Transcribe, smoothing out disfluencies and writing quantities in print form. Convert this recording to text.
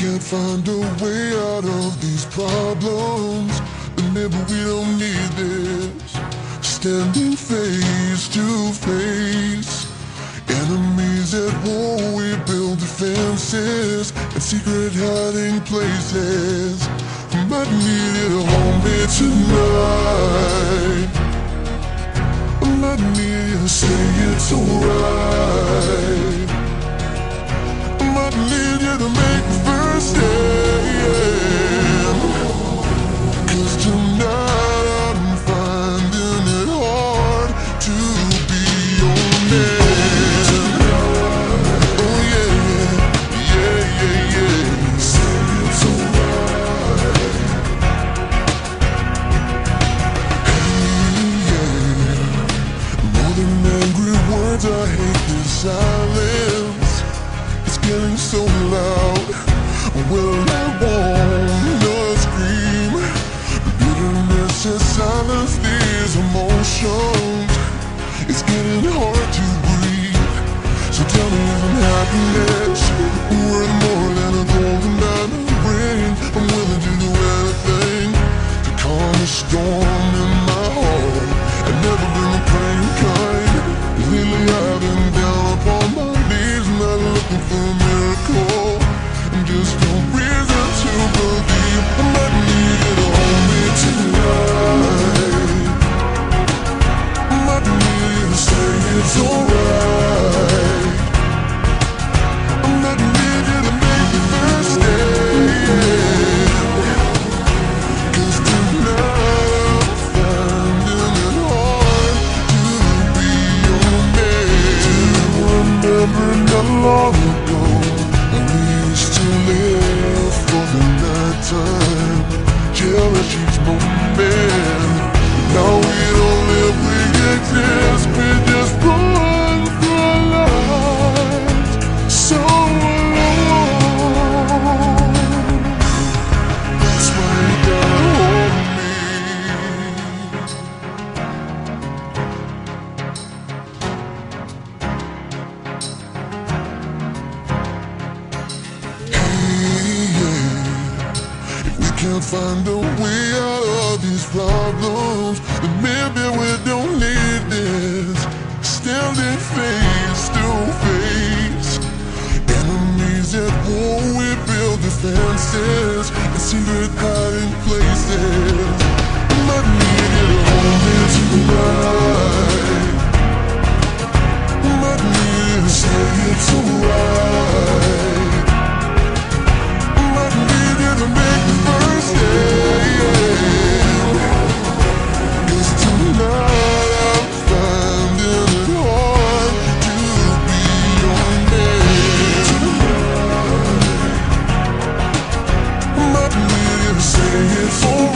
can't find a way out of these problems, then maybe we don't need this. Standing face to face, enemies at war, we build defenses and secret hiding places. Might need you to hold me tonight. I might need you to say it's alright. I might need you to make the first stand. 'Cause tonight I'm finding it hard to be your man. Oh yeah, yeah, yeah, yeah. Say it's alright. Hey, yeah. More than angry words, I hate this silence. It's getting so loud. Well, I wanna scream. Bitterness has silenced these emotions. It's getting hard to breathe. So tell me, isn't happiness worth more than a golden diamond ring? I'm willing to do anything to calm the storm in my heart and never bring the pain kind. Lately I've been down upon my knees, not looking for a miracle, and just no reason to believe. I might need you to hold me tonight. I might need you to say it's alright. I might need you to make the first stand. 'Cause tonight I'm finding it hard to be your man. Remember not long ago when we used to live for the nighttime, cherish each moment. Now we don't live, we exist, we just run through our lives so alone. That's why you gotta hold me. Can't find a way out of these problems, then maybe we don't need this. Standing face to face, enemies at war, we build defenses and secret hiding places. I might need you to hold me tonight. I might need you to say it's alright. I might need you to make the first stand. 'Cause tonight I'm finding it hard to be your man. I might need you to say it's alright.